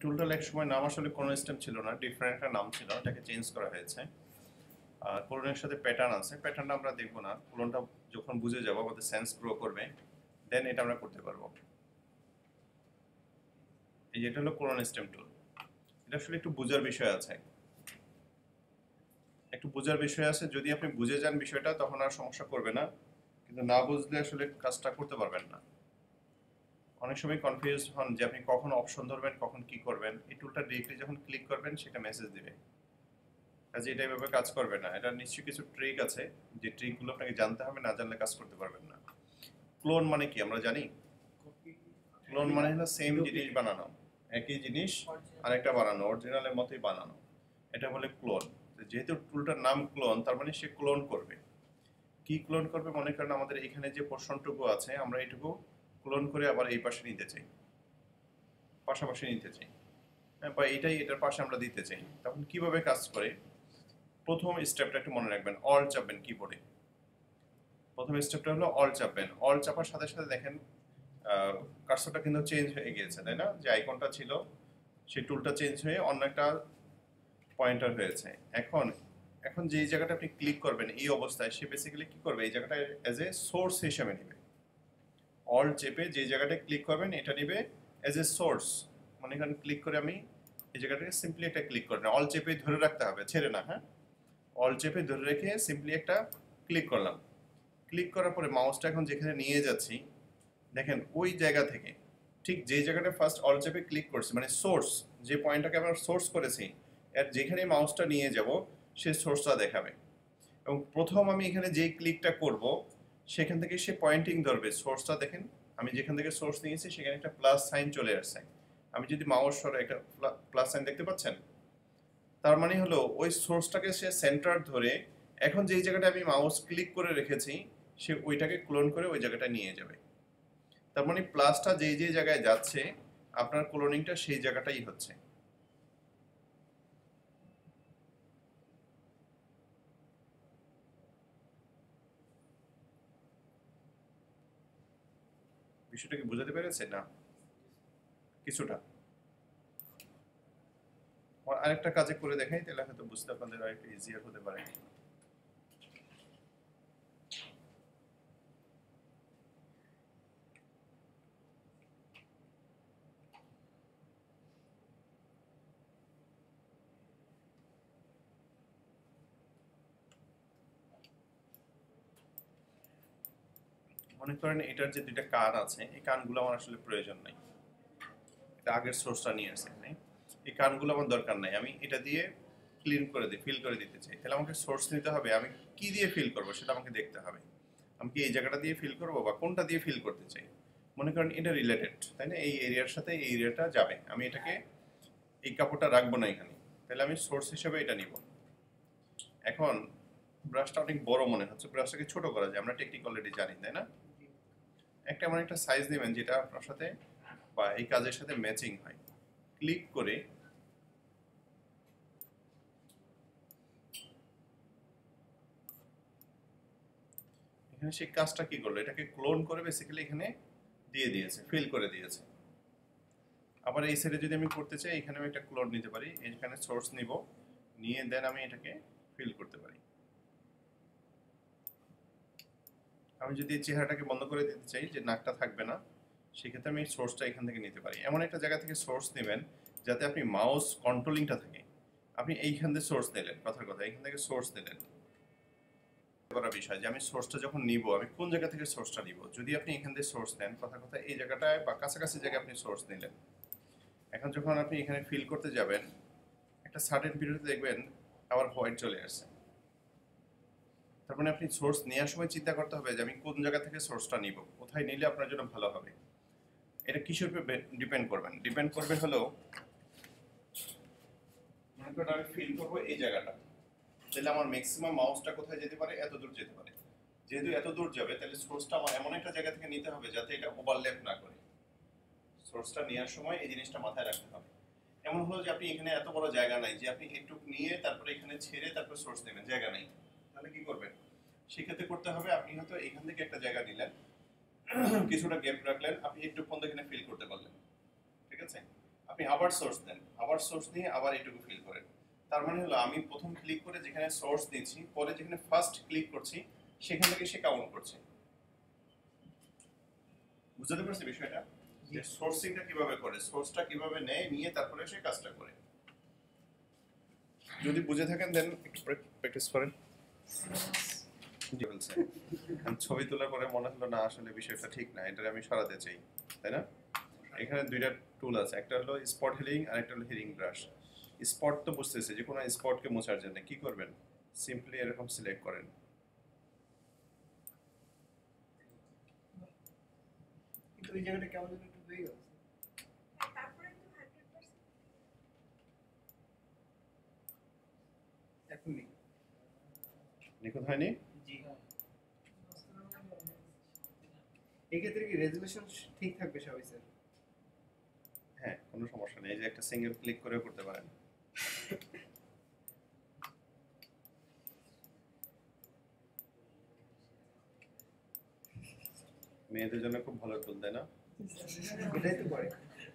টুলটার এক সময় নাম আসলে কোনো স্টেম ছিল না, ডিফারেন্ট একটা নাম ছিল, এটাকে চেঞ্জ করা হয়েছে। আর কোলনের সাথে প্যাটার্ন আছে, প্যাটার্নটা আমরা দেখবো না, কোলনটা যখন বুঝে যাবো আমাদের সেন্স গ্রো করবে, দেন এটা আমরা করতে পারবো। এই যেটা হলো কোলন স্টেম টুল, এটা আসলে একটু বোঝার বিষয় আছে, একটু বোঝার বিষয় আছে। যদি আপনি বুঝে যান বিষয়টা তখন আর সমস্যা করবে না, কিন্তু না বুঝলে আসলে কাজটা করতে পারবেন না। অনেক সময় কনফিউজ হন যে আপনি কখন অপশন ধরবেন, কখন কি করবেন। এই টুলটা ডিরেক্টলি যখন ক্লিক করবেন সেটা মেসেজ দিবে, কাজে এটা এভাবে কাজ করবে না। এটা নিশ্চয়ই কিছু ট্রিক আছে, যে ট্রিকগুলো আপনাকে জানতে হবে, না জানলে কাজ করতে পারবেন না। ক্লোন মানে কি আমরা জানি? ক্লোন মানে হলো সেম জিনিস বানানো, একই জিনিস আরেকটা বানানো, অরিজিনালের মতোই বানানো, এটা বলে ক্লোন। যেহেতু টুলটার নাম ক্লোন, তার মানে সে ক্লোন করবে। কি ক্লোন করবে? মনে করেন আমাদের এখানে যে পোর্শনটুকু আছে, আমরা এইটুকু ক্লোন করে আবার এই পাশে নিতে চাই, পাশাপাশি নিতে চাই, হ্যাঁ, বা এটাই এটার পাশে আমরা দিতে চাই। তখন কিভাবে কাজ করে? প্রথম স্টেপটা একটু মনে রাখবেন, অল চাপবেন কিবোর্ডে। প্রথম স্টেপটা হলো অল চাপবেন। অল চাপার সাথে সাথে দেখেন কার্সরটা কিন্তু চেঞ্জ হয়ে গিয়েছে, তাই না? যে আইকনটা ছিল সেই টুলটা চেঞ্জ হয়ে অন্য একটা পয়েন্টার হয়েছে। এখন এখন যেই জায়গাটা আপনি ক্লিক করবেন এই অবস্থায়, সে বেসিক্যালি কি করবে? এই জায়গাটা এজ এ সোর্স হিসেবে নেবে। অল চেপে যে জায়গাটায় ক্লিক করবেন এটা নেবে এজ এ সোর্স। মানে এখানে ক্লিক করে আমি এই জায়গাটাকে সিম্পলি একটা ক্লিক করে না, অল চেপে ধরে রাখতে হবে, ছেড়ে না, হ্যাঁ। অল চেপে ধরে রেখে সিম্পলি একটা ক্লিক করলাম। ক্লিক করার পরে মাউসটা এখন যেখানে নিয়ে যাচ্ছি, দেখেন ওই জায়গা থেকে ঠিক যে জায়গাটা ফার্স্ট অল চেপে ক্লিক করছি, মানে সোর্স, যে পয়েন্টটাকে আমরা সোর্স করেছি, এর যেখানে মাউসটা নিয়ে যাব সে সোর্সটা দেখাবে। এবং প্রথম আমি এখানে যেই ক্লিকটা করব সেখান থেকে সে পয়েন্টিং ধরবে সোর্সটা। দেখেন আমি যেখান থেকে সোর্স নিয়েছি সেখানে একটা প্লাস সাইন চলে আসছে। আমি যদি মাউস সরে একটা প্লাস সাইন দেখতে পাচ্ছেন, তার মানে হলো ওই সোর্সটাকে সে সেন্টার ধরে এখন যেই জায়গাটা আমি মাউস ক্লিক করে রেখেছি সে ওইটাকে ক্লোন করে ওই জায়গাটা নিয়ে যাবে। তার মানে প্লাসটা যেই যেই জায়গায় যাচ্ছে আপনার ক্লোনিংটা সেই জায়গাটাই হচ্ছে। বিষয়টা কি বোঝাতে পেরেছে না? কিছুটা আরেকটা কাজে করে দেখাই, তাহলে হয়তো বুঝতে আপনাদের আরেকটু ইজিয়ার হতে পারে। মনে করেন এটার যে দুইটা কান আছে, এই কানগুলো আমার আসলে প্রয়োজন নাই, এটা আগের সোর্সটা নিয়ে আসছে এখানে। এই কানগুলো আমার দরকার নাই, আমি এটা দিয়ে ক্লিন করে দিই, ফিল করে দিতে চাই। তাহলে আমাকে সোর্স নিতে হবে, আমি কি দিয়ে ফিল করবো সেটা আমাকে দেখতে হবে। আমি কি এই জায়গাটা দিয়ে ফিল করবো বা কোনটা দিয়ে ফিল করতে চাই? মনে করেন এটা রিলেটেড, তাই না? এই এরিয়ার সাথে এই এরিয়াটা যাবে, আমি এটাকে এই কাপড়টা রাখবো না এখানে, তাহলে আমি সোর্স হিসেবে এটা নিব। এখন ব্রাশটা অনেক বড় মনে হচ্ছে, ব্রাশটাকে ছোট করা যায়, আমরা টেকনিক অলরেডি জানি, তাই না? একটা এমন একটা সাইজ নেবেন যেটা আপনার সাথে বা এই কাজের সাথে ম্যাচিং হয়। ক্লিক করে এখানে সেই কাজটা কি করলো, এটাকে ক্লোন করে বেসিক্যালি এখানে দিয়ে দিয়েছে, ফিল করে দিয়েছে। আবার এই সাইডে যদি আমি করতে চাই, এখানে আমি একটা ক্লোন নিতে পারি, এখানে সোর্স নিব, নিয়ে দেন আমি এটাকে ফিল করতে পারি। আমি যদি এই চেহারাটাকে বন্ধ করে দিতে চাই, যে নাকটা থাকবে না, সেক্ষেত্রে আমি সোর্সটা এখান থেকে নিতে পারি। এমন একটা জায়গা থেকে সোর্স নেবেন যাতে আপনি মাউস কন্ট্রোলিংটা থাকে। আপনি এইখান থেকে সোর্স নিলেন, কথার কথা এইখান থেকে সোর্স নিলেন, করা বিষয় যে আমি সোর্সটা যখন নিব আমি কোন জায়গা থেকে সোর্সটা নিব। যদি আপনি এখান থেকে সোর্স নেন, কথা কথা এই জায়গাটায় বা কাছাকাছি জায়গায় আপনি সোর্স নিলেন, এখন যখন আপনি এখানে ফিল করতে যাবেন একটা সার্টেন পিরিয়ডে দেখবেন আবার হোয়াইট চলে আসছে। তার মানে আপনি সোর্স নেওয়ার সময় চিন্তা করতে হবে যে আমি কোন জায়গা থেকে সোর্সটা নিব, কোথায় নিলে আপনার জন্য ভালো হবে। এটা কিসের উপর ডিপেন্ড করবেন? ডিপেন্ড করবে হলো, মনে করেন আমি ফিল করবো এই জায়গাটা, তাহলে আমার ম্যাক্সিমাম মাউসটা কোথায় যেতে পারে? এত দূর যেতে পারে। যেহেতু এত দূর যাবে তাহলে সোর্সটা আমার এমন একটা জায়গা থেকে নিতে হবে যাতে এটা ওভারল্যাপ না করে। সোর্সটা নেওয়ার সময় এই জিনিসটা মাথায় রাখতে হবে। এমন হলো যে আপনি এখানে এত বড় জায়গা নাই যে আপনি একটু নিয়ে তারপরে এখানে ছেড়ে তারপর সোর্স নেবেন, জায়গা নেই, তাহলে কি করবেন? সেক্ষেত্রে করতে হবে আপনি হয়তো এখান থেকে একটা জায়গা নিলেন, কিছুটা গ্যাপ রাখলেন, আপনি একটু পর্যন্ত এখানে ফিল করতে পারলেন, ঠিক আছে? আপনি আবার সোর্স দেন, আবার সোর্স দিয়ে আবার এইটুকু ফিল করেন। তার মানে হলো আমি প্রথম ক্লিক করে যেখানে সোর্স দিচ্ছি, পরে যেখানে ফার্স্ট ক্লিক করছি সেখান থেকে সে কাউন্ট করছে। বুঝতে পারছি বিষয়টা, যে সোর্সিংটা কিভাবে করে, সোর্সটা কিভাবে নেয়, নিয়ে তারপরে সে কাজটা করে। যদি বুঝে থাকেন দেন একটু প্র্যাকটিস করেন। ছবি তোলার পরে মনে হলো না আসলে বিষয়টা ঠিক না, এটা আমি সরাতে চাই, তাই না? এখানে দুইটা টুল আছে, একটা হলো স্পট হিলিং আর একটা হলো হিলিং ব্রাশ। স্পট তো বুঝতেছে, যে কোনো স্পটকে মোছার জন্য কি করবেন, সিম্পলি এরকম সিলেক্ট করেন। কিন্তু এই জায়গাটা কেমন যেন একটু হয়ে গেছে। তারপরে তো 100% এখন নেই। নিখুঁত হয়নি? জি। এক্ষেত্রে কি রেজুলেশন ঠিক থাকবে সবাই স্যার? হ্যাঁ, কোনো সমস্যা নেই, এই যে একটা সিঙ্গেল ক্লিক করেও করতে পারেন। মেয়েদের জন্য খুব ভালো টুল, তাই না? এটাই তো করে।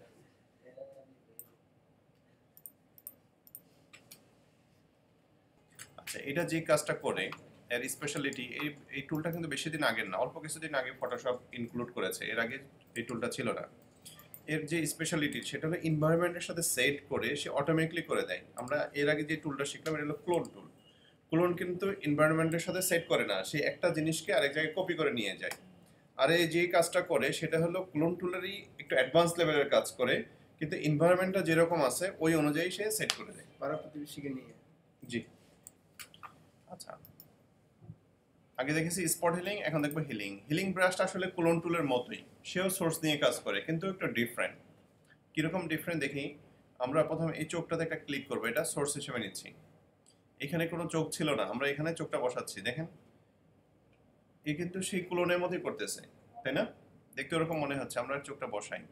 আচ্ছা, এটা যে কাজটা করে এর স্পেশালিটি, এই টুলটা কিন্তু বেশি দিন আগের না, অল্প কিছুদিন আগে ফটোশপ ইনক্লুড করেছে, এর আগে এই টুলটা ছিল না। এর যে স্পেশালিটি সেটা হলো এনভায়রনমেন্টের সাথে সেট করে সে অটোমেটিকলি করে দেয়। আমরা এর আগে যে টুলটা শিখলাম এটা হলো ক্লোন টুল। ক্লোন কিন্তু এনভায়রনমেন্টের সাথে সেট করে না, সে একটা জিনিসকে আরেক জায়গায় কপি করে নিয়ে যায়। আর এই যে কাজটা করে সেটা হলো ক্লোন টুলেরই একটু অ্যাডভান্স লেভেলের কাজ করে, কিন্তু এনভায়রনমেন্টটা যেরকম আছে ওই অনুযায়ী সে সেট করে দেয়। পাড়া প্রতিবেশীকে নিয়ে। জি। আচ্ছা, আগে দেখেছি স্পট হিলিং, এখন দেখবো হিলিং। হিলিং ব্রাশটা আসলে ক্লোন টুলের মতোই, সেও সোর্স নিয়ে কাজ করে কিন্তু একটু ডিফারেন্ট। কিরকম ডিফারেন্ট দেখি, আমরা প্রথমে এই চোখটাতে একটা ক্লিক করবো, এটা সোর্স হিসেবে নিচ্ছি। এখানে কোনো চোখ ছিল না, আমরা এখানে চোখটা বসাচ্ছি, দেখেন এ কিন্তু সেই ক্লোনের মতোই করতেছে, তাই না? দেখতে ওরকম মনে হচ্ছে, আমরা চোখটা বসাই।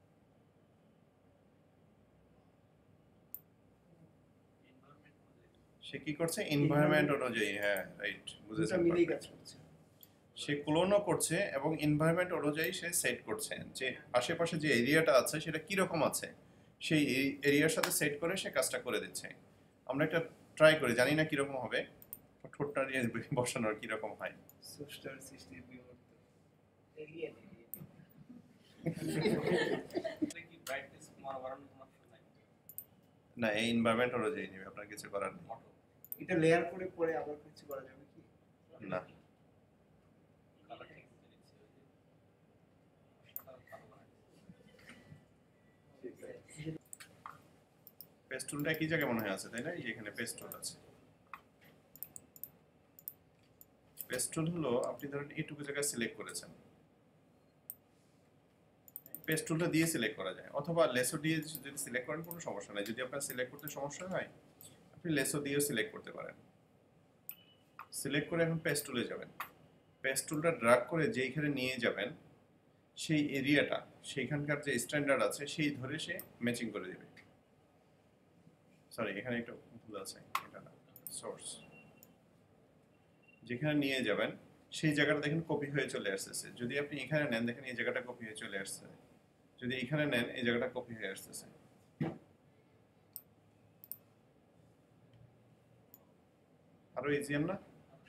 সে কি করছে এনভায়রনমেন্ট অনুযায়ী, হ্যাঁ রাইট, বুঝেছেন, মিলেই কাজ করছে। সে ক্লোনও করছে এবং এনভায়রনমেন্ট অনুযায়ী সে সেট করছে যে আশেপাশে যে এরিয়াটা আছে সেটা কিরকম আছে, সেই এরিয়ার সাথে সেট করে সে কাজটা করে দিচ্ছে। আমরা একটা ট্রাই করি, জানি না কিরকম হবে, ঠোঁটটা দিয়ে বসানোর কিরকম হয়। সোশ্যাল সৃষ্টির বিবর্তন। এলিয়েন কি ব্রাইটনেস বাড়ানোর কোনো অপশন নাই? না, এই এনভায়রনমেন্ট অনুযায়ী নেবে, আপনার কিছু করার নেই। এটা লেয়ার করে পরে আবার কিছু করা যাবে কি? না, কালার ঠিক করে দিচ্ছি, ওই যে ভালো বানাই। পেস্ট টুলটা কি জায়গায় মনে হয় আছে, তাই না? এই যে এখানে পেস্ট টুল আছে। পেস্ট টুল হলো আপনি ধরেন এইটুকু জায়গায় সিলেক্ট করেছেন, পেস্ট টুলটা দিয়ে সিলেক্ট করা যায়, অথবা লেসো দিয়ে যদি সিলেক্ট করেন কোনো সমস্যা নাই। যদি আপনার সিলেক্ট করতে সমস্যা হয় আপনি লেসো দিয়েও সিলেক্ট করতে পারেন। সিলেক্ট করে এখন পেস্ট টুলে যাবেন, পেস্ট টুলটা ড্র্যাগ করে যেইখানে নিয়ে যাবেন সেই এরিয়াটা, সেইখানকার যে স্ট্যান্ডার্ড আছে সেই ধরে সে ম্যাচিং করে দিবে। সরি, এখানে একটু ভুল আছে, এটা না, সোর্স। যেখানে নিয়ে যাবেন সেই জায়গাটা দেখেন কপি হয়ে চলে আসতেছে। যদি আপনি এখানে নেন, দেখেন এই জায়গাটা কপি হয়ে চলে আসছে। যদি এখানে নেন এই জায়গাটা কপি হয়ে আসতেছে। আরো ইজিয়ার না?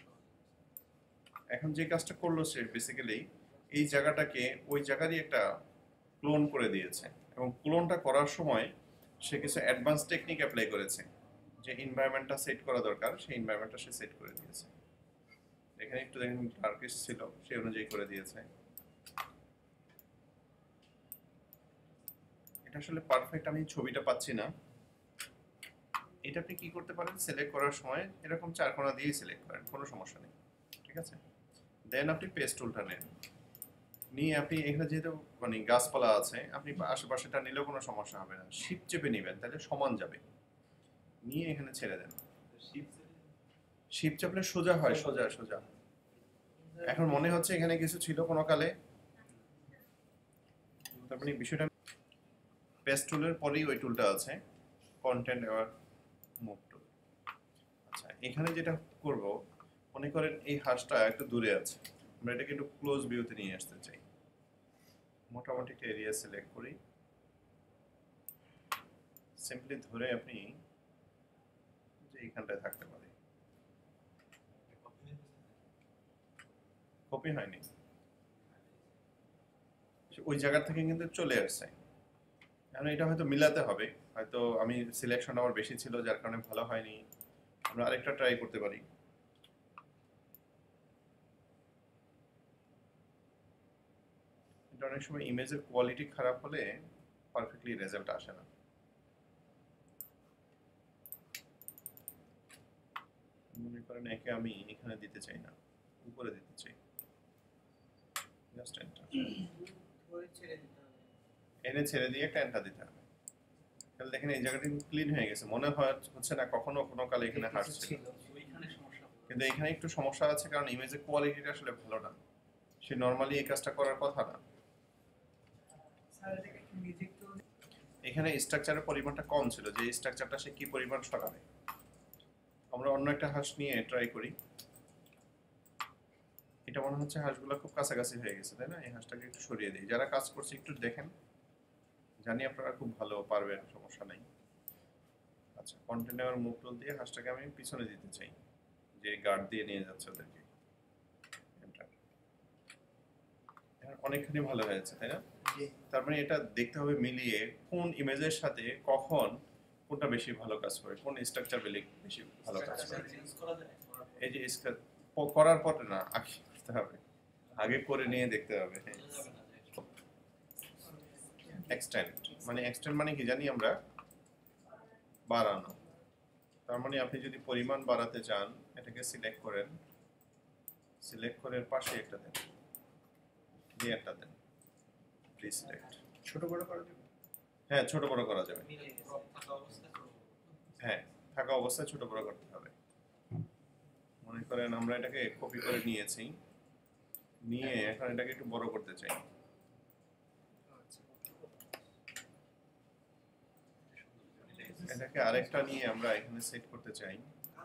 এখন যে কাজটা করলো সে বেসিক্যালি এই জায়গাটাকে ওই জায়গারই একটা ক্লোন করে দিয়েছে, এবং ক্লোনটা করার সময় সে কিছু অ্যাডভান্স টেকনিক অ্যাপ্লাই করেছে। যে এনভায়রনমেন্টটা সেট করা দরকার সেই এনভায়রনমেন্টটা সে সেট করে দিয়েছে। এখানে একটু দেখেন ডার্কিশ ছিল, সেই অনুযায়ী করে দিয়েছে। এটা আসলে পারফেক্ট আমি ছবিটা পাচ্ছি না। এটা আপনি কি করতে পারেন, সিলেক্ট করার সময় এরকম চার কোণা দিয়ে সিলেক্ট করেন, কোনো সমস্যা নেই, ঠিক আছে? দেন আপনি পেস্ট টুলটা নেন, নিয়ে আপনি এখানে যেহেতু মানে গাছপালা আছে, আপনি আশেপাশেটা নিলেও কোনো সমস্যা হবে না। শিপ চেপে নেবেন, তাহলে সমান যাবে। নিয়ে এখানে ছেড়ে দেন। শিপ চাপলে সোজা হয়, সোজা সোজা। এখন মনে হচ্ছে এখানে কিছু ছিল কোনো কালে, তারপরে বিষয়টা পেস্ট টুলের পরেই ওই টুলটা আছে, কন্টেন্ট এবার মুভ টুল। আচ্ছা, এখানে যেটা করব, মনে করেন এই হাঁসটা একটু দূরে আছে, আমরা এটাকে একটু ক্লোজ ভিউতে নিয়ে আসতে চাই। মোটামুটি একটা এরিয়া সিলেক্ট করি, সিম্পলি ধরে আপনি যে এইখানটায় থাকতে পারে, কপি হয়নি, ওই জায়গা থেকে কিন্তু চলে আসছে। এখন এটা হয়তো মিলাতে হবে, হয়তো আমি সিলেকশন আমার বেশি ছিল যার কারণে ভালো হয়নি। আমরা আরেকটা ট্রাই করতে পারি। এটা অনেক সময় ইমেজের কোয়ালিটি খারাপ হলে পারফেক্টলি রেজাল্ট আসে না। মনে করেন একে আমি এখানে দিতে চাই না, উপরে দিতে চাই, জাস্ট এন্টার, ধরে ছেড়ে দিতে হবে। এনে ছেড়ে দিয়ে একটা এন্টার দিতে হবে। তাহলে দেখেন এই জায়গাটা ক্লিন হয়ে গেছে, মনে হচ্ছে না কখনো কোনো কালে এখানে হাঁটছে, ছিল। ওইখানে সমস্যা হলো। কিন্তু এখানে একটু সমস্যা আছে কারণ ইমেজের কোয়ালিটিটা আসলে ভালো না। সে নর্মালি এই কাজটা করার কথা না। স্যার এটাকে একটু মিউজিক তো এখানে স্ট্রাকচারের পরিমাণটা কম ছিল, যে স্ট্রাকচারটা সে কি পরিমাণ সরাবে। আমরা অন্য একটা হাঁস নিয়ে ট্রাই করি। এটা মনে হচ্ছে হাঁসগুলো খুব কাছাকাছি হয়ে গেছে, তাই না? এই হাঁসটাকে একটু সরিয়ে দিই। যারা কাজ করছে একটু দেখেন, জানি আপনারা খুব ভালো পারবেন, সমস্যা নাই। আচ্ছা, কন্টেনার মুভ টুল দিয়ে হাঁসটাকে আমি পিছনে দিতে চাই, যে গার্ড দিয়ে নিয়ে যাচ্ছে ওদেরকে। Enter. এখন অনেকখানি ভালো হয়েছে, তাই না? তার মানে এটা দেখতে হবে মিলিয়ে কোন ইমেজের সাথে কখন কোনটা বেশি ভালো কাজ করে, কোন স্ট্রাকচার বেশি ভালো কাজ করে। চেঞ্জ করা যায় এই যে করার পর না, আগে করতে হবে, আগে করে নিয়ে দেখতে হবে। হ্যাঁ, বোঝা যাবে না যে এক্সটেন্ড মানে কি জানি আমরা, বাড়ানো। তার মানে আপনি যদি পরিমাণ বাড়াতে চান, এটাকে সিলেক্ট করেন, সিলেক্ট করে পাশে একটা দেন, দিয়ে একটা দেন, রিসিলেক্ট। ছোট বড় করা যাবে। হ্যাঁ, ছোট বড় করা যাবে। মিলে গেছে থাকা অবস্থায় করবো। হ্যাঁ, থাকা অবস্থায় ছোট বড় করতে হবে। মনে করেন আমরা এটাকে কপি করে নিয়েছি, নিয়ে এখন এটাকে একটু বড় করতে চাই। আচ্ছা। এটাকে আরেকটা নিয়ে আমরা এখানে সেট করতে চাই।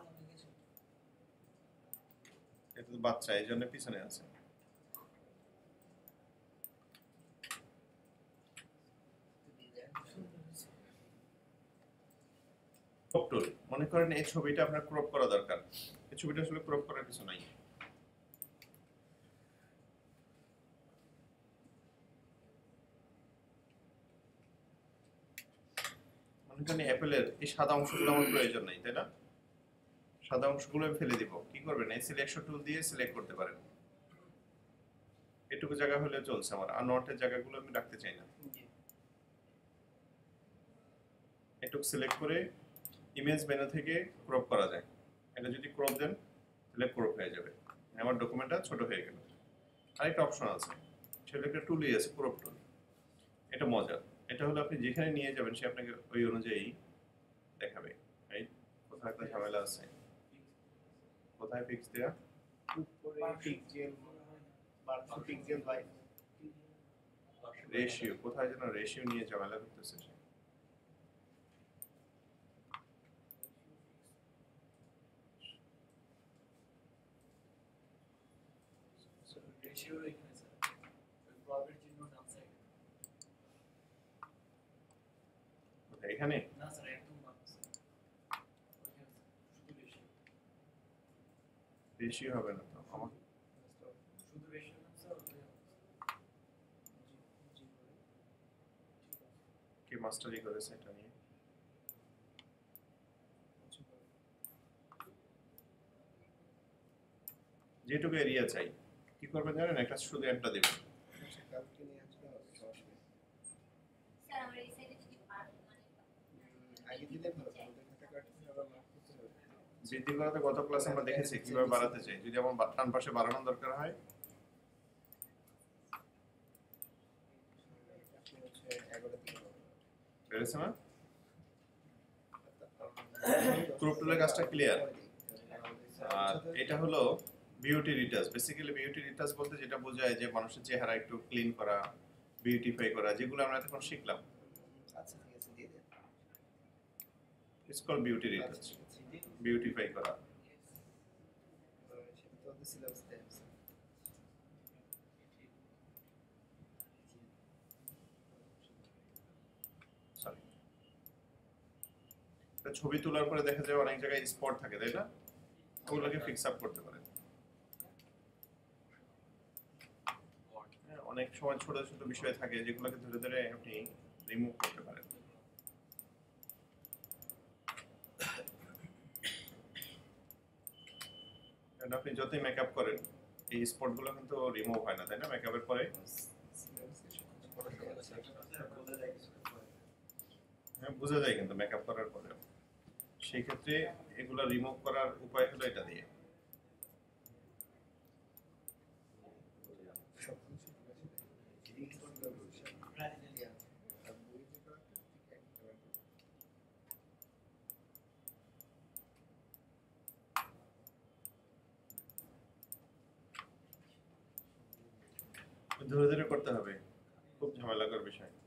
এটা তো বাচ্চা, এই জন্য পিছনে আছে। ক্রপ টুল, মনে করেন এই ছবিটা আপনার ক্রপ করা দরকার। এই ছবিটা আসলে ক্রপ করার কিছু নাই। মনে করেন অ্যাপেলের এই সাদা অংশগুলো আমার প্রয়োজন নাই, তাই না? সাদা অংশগুলো আমি ফেলে দিব। কি করবেন? এই সিলেকশন টুল দিয়ে সিলেক্ট করতে পারেন। এটুকু জায়গা হলে চলছে আমার, আর নটের জায়গাগুলো আমি রাখতে চাই না। এটুকু সিলেক্ট করে ইমেজ মেনু থেকে ক্রপ করা যায়। এটা যদি ক্রপ দেন তাহলে ক্রপ হয়ে যাবে, আমার ডকুমেন্টটা ছোট হয়ে গেল। আরেকটা অপশন আছে, সেটা একটা টুলই আছে, ক্রপ টুল। এটা মজার। এটা হলো আপনি যেখানে নিয়ে যাবেন সে আপনাকে ওই অনুযায়ী দেখাবে। এই কোথায় একটা ঝামেলা আছে, কোথায় ফিক্স দেয়া? উপরে পিক্সেল 1200 পিক্সেল বাই রেশিও, কোথায় যেন রেশিও নিয়ে ঝামেলা করতেছে সে। রেশিও এখানে স্যার ওই প্রবের চিহ্ন ডান সাইডে কোথায়? এখানে না স্যার একদম বাম স্যার ওইখানে শুধু রেশিও রেশিও হবে না তো আমার। শুধু রেশিও না স্যার ওখানে কে মাস্টারি করেছে এটা নিয়ে? যেটুকু এরিয়া চাই, কি করবেন জানেন? একটা শুধু একটা দেবেন। কালকে নিয়ে আসলে হবে সমস্যা নেই। স্যার আমার এই সাইডে যদি পার্ট মানে আগে দিলে ভালো আমাদের খাতা কাটতে আবার মার্ক করতে হবে। বৃদ্ধি করাতে গত ক্লাসে আমরা দেখেছি কিভাবে বাড়াতে চাই। যদি আমার ডান পাশে বাড়ানোর দরকার হয়, আপনি হচ্ছে 11 দিকে হবে। বেড়েছে না? ক্রপ টুলের কাজটা ক্লিয়ার। আর এটা হলো beauty retouch. Basically beauty retouch বলতে যেটা বোঝায় যে মানুষের চেহারা একটু ক্লিন করা, বিউটিফাই করা, যেগুলো আমরা এতক্ষণ শিখলাম। আচ্ছা ঠিক আছে দিয়ে দেন। ইটস কল বিউটি রিটাচ, আচ্ছা, ঠিক আছে। বিউটিফাই করা। সেটা তো আমাদের সিলেবাস দেয় আছে। সরি, একটা ছবি তোলার পরে দেখা যায় অনেক জায়গায় স্পট থাকে, তাই না? ওগুলোকে ফিক্স আপ করতে পারেন। হ্যাঁ, অনেক সময় ছোট ছোট বিষয় থাকে যেগুলোকে ধরে ধরে আপনি রিমুভ করতে পারেন। কারণ আপনি যতই মেকআপ করেন এই স্পটগুলো কিন্তু রিমুভ হয় না, তাই না? মেকআপের পরে হ্যাঁ বোঝা যায় কিন্তু মেকআপ করার পরে। সেই ক্ষেত্রে এগুলো রিমুভ করার উপায় হলো এটা দিয়ে। ধরে ধরে করতে হবে, খুব ঝামেলাকর বিষয়।